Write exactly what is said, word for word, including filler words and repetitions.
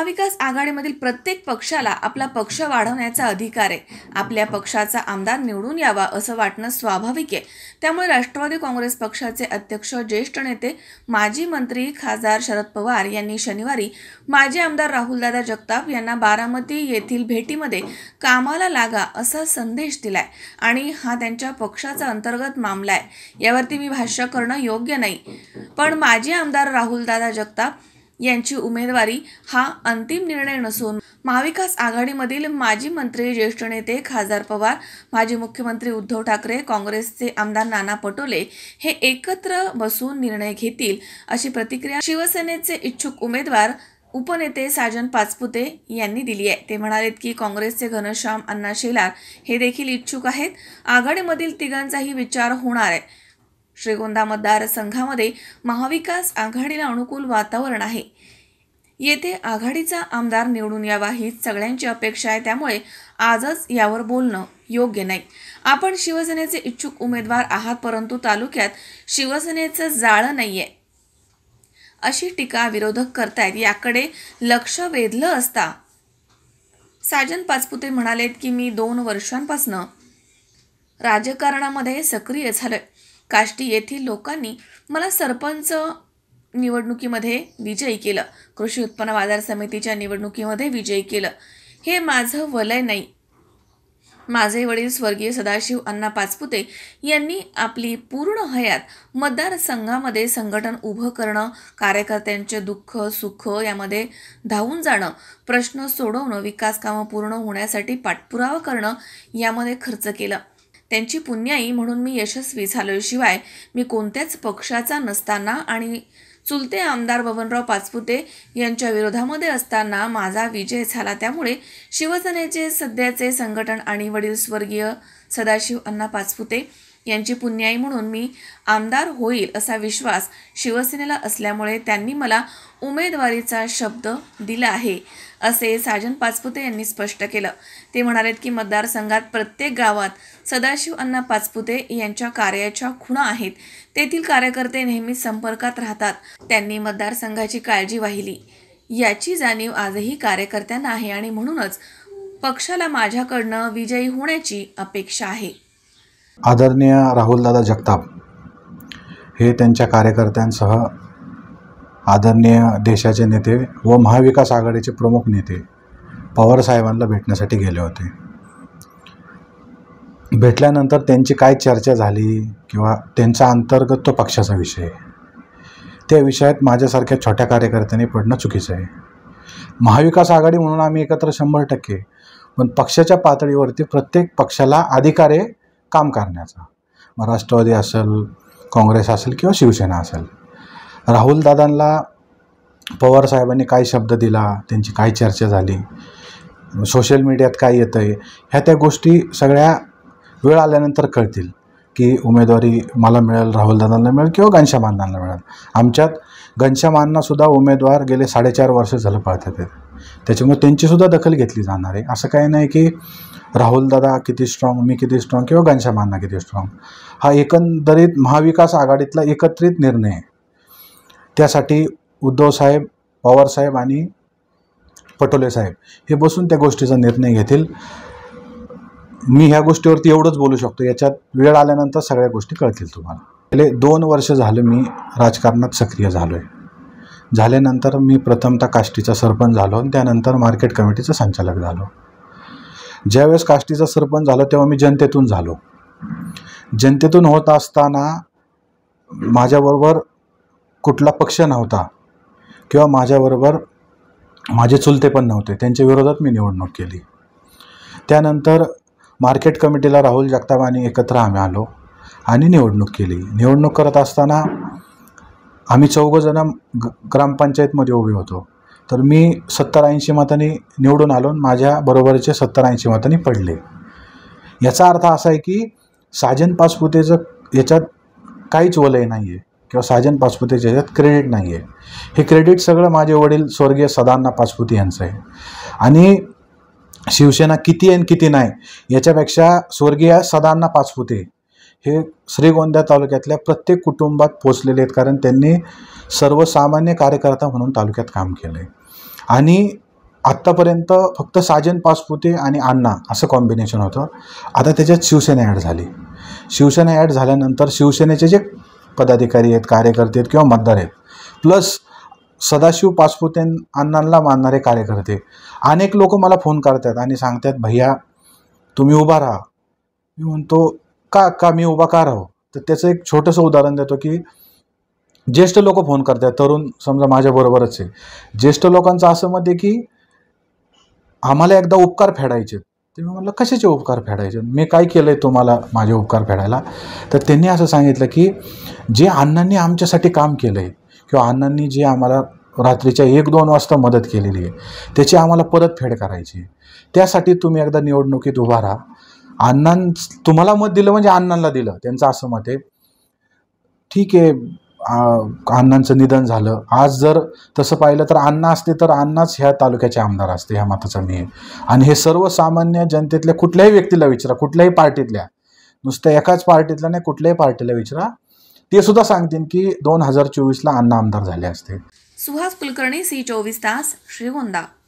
महाविकास आघाडीमधील प्रत्येक पक्षाला आपला पक्ष वाढवण्याचा अधिकार आहे। आपल्या पक्षाचा आमदार निवडून यावा असं वाटणं स्वाभाविक आहे। त्यामुळे राष्ट्रवादी काँग्रेस पक्षाचे अध्यक्ष, ज्येष्ठ नेते, माजी मंत्री खासदार शरद पवार यांनी शनिवारी माजी आमदार राहुलदादा जगताप यांना बारामती येथील भेटीमध्ये कामाला लागा असा संदेश दिलाय आणि हा त्यांच्या पक्षाचा अंतर्गत मामला आहे। यावरती मी भाष्य करणं योग्य नाही, पण माजी आमदार राहुलदादा जगताप यांची उमेदवारी हा अंतिम निर्णय नसून महाविकास आघाडीमधील माजी मंत्री, ज्येष्ठ नेते खासदार पवार, माजी मुख्यमंत्री उद्धव ठाकरे, काँग्रेसचे आमदार नाना पटोले हे एकत्र बसून निर्णय घेतील अशी प्रतिक्रिया शिवसेनेचे इच्छुक उमेदवार उपनेते साजन पाचपुते यांनी दिली आहे। ते म्हणालेत की काँग्रेसचे घनश्याम अण्णा शेलार हे देखील इच्छुक आहेत। आघाडीमधील तिघांचाही विचार होणार आहे। श्रीगोंदा मतदारसंघामध्ये महाविकास आघाडीला अनुकूल वातावरण आहे। येथे आघाडीचा आमदार निवडून यावा हीच सगळ्यांची अपेक्षा आहे। त्यामुळे आजच यावर बोलणं योग्य नाही। आपण शिवसेनेचे इच्छुक उमेदवार आहात, परंतु तालुक्यात शिवसेनेचं जाळं नाहीये अशी टीका विरोधक करतायत। याकडे लक्ष वेधलं असता साजन पाचपुते म्हणालेत की मी दोन वर्षांपासून राजकारणामध्ये सक्रिय झालोय। काष्टी येथील लोकांनी मला सरपंच निवडणुकीमध्ये विजयी केलं, कृषी उत्पन्न बाजार समितीच्या निवडणुकीमध्ये विजयी केलं। हे माझं वलय नाही। माझे वडील स्वर्गीय सदाशिव अण्णा पाचपुते यांनी आपली पूर्ण हयात मतदारसंघामध्ये संघटन उभं करणं, कार्यकर्त्यांचे दुःख सुख यामध्ये धावून जाणं, प्रश्न सोडवणं, विकास कामं पूर्ण होण्यासाठी पाठपुरावा करणं यामध्ये खर्च केलं। त्यांची पुण्याई म्हणून मी यशस्वी झालोय। शिवाय मी कोणत्याच पक्षाचा नसताना आणि चुलते आमदार बबनराव पाचपुते यांच्या विरोधामध्ये असताना माझा विजय झाला। त्यामुळे शिवसेनेचे सध्याचे संघटन आणि वडील स्वर्गीय सदाशिव अण्णा पाचपुते यांची पुण्याई म्हणून मी आमदार होईल असा विश्वास शिवसेनेला असल्यामुळे त्यांनी मला उमेदवारीचा शब्द दिला आहे असे साजन पाचपुते यांनी स्पष्ट केलं। ते म्हणालेत की मतदारसंघात प्रत्येक गावात सदाशिव अण्णा पाचपुते यांच्या कार्याच्या खुणा आहेत। तेथील कार्यकर्ते नेहमी संपर्कात राहतात। त्यांनी मतदारसंघाची काळजी वाहिली याची जाणीव आजही कार्यकर्त्यांना आहे आणि म्हणूनच पक्षाला माझ्याकडनं विजयी होण्याची अपेक्षा आहे। आदरणीय राहुलदादा जगताप हे त्यांच्या कार्यकर्त्यांसह आदरणीय देशाचे नेते व महाविकास आघाडीचे प्रमुख नेते पवार साहेबांना भेटण्यासाठी गेले होते। भेटल्यानंतर त्यांची काय चर्चा झाली किंवा त्यांचा अंतर्गत तो पक्षाचा विषय, त्या विषयात माझ्यासारख्या छोट्या कार्यकर्त्यांनी पडणं चुकीचं आहे। महाविकास आघाडी म्हणून आम्ही एकत्र शंभर टक्के, पण पक्षाच्या पातळीवरती प्रत्येक पक्षाला अधिकार आहे काम करण्याचा। मग राष्ट्रवादी असेल, काँग्रेस असेल किंवा शिवसेना असेल। राहुलदादांना पवार साहेबांनी काय शब्द दिला, त्यांची काय चर्चा झाली, सोशल मीडियात काय येतं आहे, ह्या त्या गोष्टी सगळ्या वेळ आल्यानंतर कळतील की उमेदवारी मला मिळेल, राहुलदादांना मिळेल किंवा घनश्याम अण्णांना मिळेल। आमच्यात घनश्याम अण्णासुद्धा उमेदवार गेले साडेचार वर्ष झालं पळतात, त्याच्यामुळे त्यांचीसुद्धा दखल घेतली जाणार आहे। असं काही नाही की राहुलदादा किती स्ट्रॉंग, मी किती स्ट्रॉंग किंवा घनश्याम अण्णा किती स्ट्रॉंग, हा एकंदरीत महाविकास आघाडीतला एकत्रित निर्णय आहे। त्यासाठी उद्धव साहेब, पवार साहेब आणि पटोले साहेब हे बसून त्या गोष्टीचा निर्णय घेतील। मी ह्या गोष्टीवरती एवढंच बोलू शकतो, याच्यात वेळ आल्यानंतर सगळ्या गोष्टी कळतील तुम्हाला। गेले दोन वर्ष झालं मी राजकारणात सक्रिय झालो आहे। झाल्यानंतर मी प्रथमतः काष्टीचा सरपंच झालो आणि त्यानंतर मार्केट कमिटीचा संचालक झालो। ज्यावेळेस काष्टीचा सरपंच झालो तेव्हा मी जनतेतून झालो। जनतेतून होत असताना माझ्याबरोबर कुठला पक्ष नव्हता किंवा माझ्याबरोबर माझे चुलते पण नव्हते, त्यांच्या विरोधात मी निवडणूक केली। त्यानंतर मार्केट कमिटीला राहुल जगताप आणि एकत्र आम्ही आलो आणि निवडणूक केली। निवडणूक करत असताना आम्ही चौघंजणं ग्रामपंचायतमध्ये उभे होतो, तर मी सत्तर ऐंशी मतांनी निवडून आलो, माझ्या बरोबरचे सत्तर ऐंशी मतांनी पडले। याचा अर्थ असा आहे की साजन पाचपुतेचं याच्यात काहीच वलय नाही आहे किंवा साजन पाचपुतेच्या याच्यात क्रेडिट नाही आहे। हे क्रेडिट सगळं माझे वडील स्वर्गीय सदाअण्णा पाचपुते यांचं आहे। आणि शिवसेना किती आहे आणि किती नाही याच्यापेक्षा स्वर्गीय सदाअण्णा पाचपुते हे श्रीगोंदा तालुक्यातल्या प्रत्येक कुटुंबात पोचलेले आहेत, कारण त्यांनी सर्वसामान्य कार्यकर्ता म्हणून तालुक्यात काम केलं आहे। आणि आत्तापर्यंत फक्त साजन पाचपुते आणि अण्णा असं कॉम्बिनेशन होतं. आता त्याच्यात शिवसेना ॲड झाली. शिवसेना ॲड झाल्यानंतर शिवसेनेचे जे पदाधिकारी आहेत, कार्यकर्ते आहेत किंवा मतदार आहेत, प्लस सदाशिव पाचपुते अण्णांना मानणारे कार्यकर्ते, अनेक लोक मला फोन करतात आणि सांगतात, भैया तुम्ही उभा राहा. मी म्हणतो का का मी उभा का राहू? तर त्याचं एक छोटंसं उदाहरण देतो की ज्येष्ठ लोक फोन करतात, तरुण समजा माझ्याबरोबरच आहे, ज्येष्ठ लोकांचं असं मत आहे की आम्हाला एकदा उपकार फेडायचे. ते मी म्हटलं कशाचे उपकार फेडायचे, मी काय केलं आहे तुम्हाला माझे उपकार फेडायला? तर त्यांनी असं सांगितलं की जे अण्णांनी आमच्यासाठी काम केलं आहे किंवा अण्णांनी जे आम्हाला रात्रीच्या एक दोन वाजता मदत केलेली आहे त्याची आम्हाला परतफेड करायची. त्यासाठी तुम्ही एकदा निवडणुकीत उभा राहा. अण्णां तुम्हाला मत दिलं म्हणजे अण्णांना दिलं, त्यांचं असं मत आहे. ठीक आहे, अण्णांचं निधन झालं. आज जर तसं पाहिलं तर अण्णा असते तर अण्णाच ह्या तालुक्याचे आमदार असते, ह्या मताचा मी आहे. आणि हे सर्वसामान्य जनतेतल्या कुठल्याही व्यक्तीला विचारा, कुठल्याही पार्टीतल्या, नुसतं एकाच पार्टीतल्या नाही, कुठल्याही पार्टीला विचारा, ते सुद्धा सांगतील की दोन हजार चोवीसला अण्णा आमदार झाले असते. सुहास कुलकर्णी, सी चोवीस तास, श्रीगोंदा.